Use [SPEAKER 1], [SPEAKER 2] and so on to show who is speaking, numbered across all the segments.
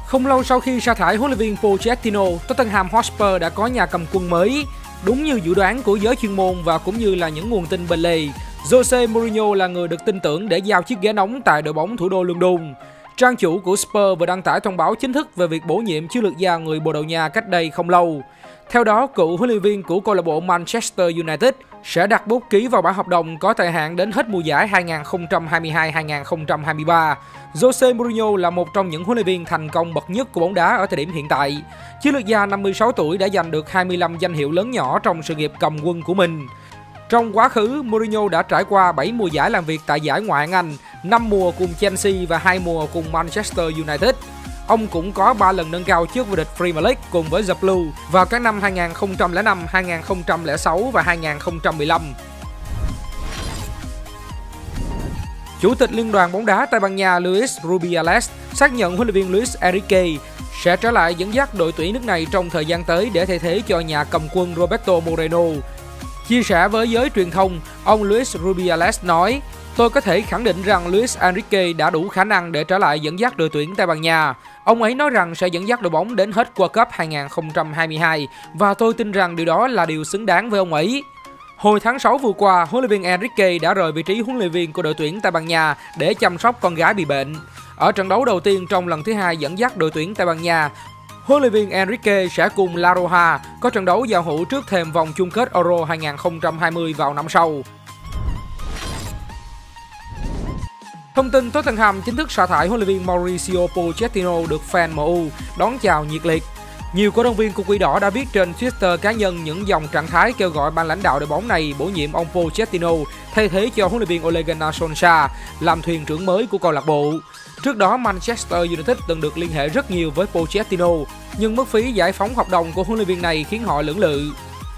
[SPEAKER 1] Không lâu sau khi sa thải huấn luyện viên Pochettino, Tottenham Hotspur đã có nhà cầm quân mới. Đúng như dự đoán của giới chuyên môn và cũng như là những nguồn tin bên lề, Jose Mourinho là người được tin tưởng để giao chiếc ghế nóng tại đội bóng thủ đô London. Trang chủ của Spurs vừa đăng tải thông báo chính thức về việc bổ nhiệm chiến lược gia người Bồ Đào Nha cách đây không lâu. Theo đó, cựu huấn luyện viên của câu lạc bộ Manchester United sẽ đặt bút ký vào bản hợp đồng có thời hạn đến hết mùa giải 2022-2023. Jose Mourinho là một trong những huấn luyện viên thành công bậc nhất của bóng đá ở thời điểm hiện tại. Chiến lược gia 56 tuổi đã giành được 25 danh hiệu lớn nhỏ trong sự nghiệp cầm quân của mình. Trong quá khứ, Mourinho đã trải qua 7 mùa giải làm việc tại giải Ngoại hạng Anh, 5 mùa cùng Chelsea và 2 mùa cùng Manchester United. Ông cũng có 3 lần nâng cao chức vô địch Premier League cùng với The Blue vào các năm 2005, 2006 và 2015. Chủ tịch Liên đoàn bóng đá Tây Ban Nha Luis Rubiales xác nhận huấn luyện viên Luis Enrique sẽ trở lại dẫn dắt đội tuyển nước này trong thời gian tới để thay thế cho nhà cầm quân Roberto Moreno. Chia sẻ với giới truyền thông, ông Luis Rubiales nói: "Tôi có thể khẳng định rằng Luis Enrique đã đủ khả năng để trở lại dẫn dắt đội tuyển Tây Ban Nha. Ông ấy nói rằng sẽ dẫn dắt đội bóng đến hết World Cup 2022 và tôi tin rằng điều đó là điều xứng đáng với ông ấy." Hồi tháng 6 vừa qua, huấn luyện viên Enrique đã rời vị trí huấn luyện viên của đội tuyển Tây Ban Nha để chăm sóc con gái bị bệnh. Ở trận đấu đầu tiên trong lần thứ hai dẫn dắt đội tuyển Tây Ban Nha, huấn luyện viên Enrique sẽ cùng La Roja có trận đấu giao hữu trước thềm vòng chung kết Euro 2020 vào năm sau. Thông tin Tottenham chính thức sa thải huấn luyện viên Mauricio Pochettino được fan MU đón chào nhiệt liệt. Nhiều cổ động viên của Quỷ Đỏ đã viết trên Twitter cá nhân những dòng trạng thái kêu gọi ban lãnh đạo đội bóng này bổ nhiệm ông Pochettino thay thế cho huấn luyện viên Ole Gunnar Solskjaer làm thuyền trưởng mới của câu lạc bộ. Trước đó, Manchester United từng được liên hệ rất nhiều với Pochettino, nhưng mức phí giải phóng hợp đồng của huấn luyện viên này khiến họ lưỡng lự.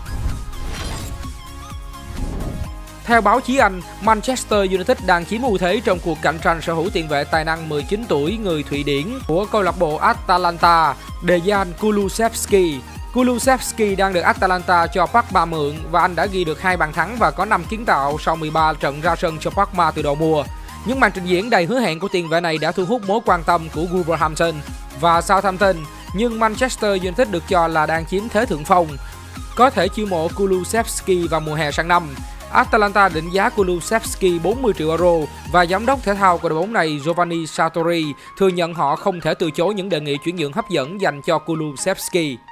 [SPEAKER 1] Theo báo chí Anh, Manchester United đang chiếm ưu thế trong cuộc cạnh tranh sở hữu tiền vệ tài năng 19 tuổi người Thụy Điển của câu lạc bộ Atalanta, Dejan Kulusevski. Kulusevski đang được Atalanta cho Parma mượn và anh đã ghi được 2 bàn thắng và có 5 kiến tạo sau 13 trận ra sân cho Parma từ đầu mùa. Những màn trình diễn đầy hứa hẹn của tiền vệ này đã thu hút mối quan tâm của Wolverhampton và Southampton, nhưng Manchester United được cho là đang chiếm thế thượng phong, có thể chiêu mộ Kulusevski vào mùa hè sang năm. Atalanta định giá Kulusevski 40 triệu euro và giám đốc thể thao của đội bóng này Giovanni Sartori thừa nhận họ không thể từ chối những đề nghị chuyển nhượng hấp dẫn dành cho Kulusevski.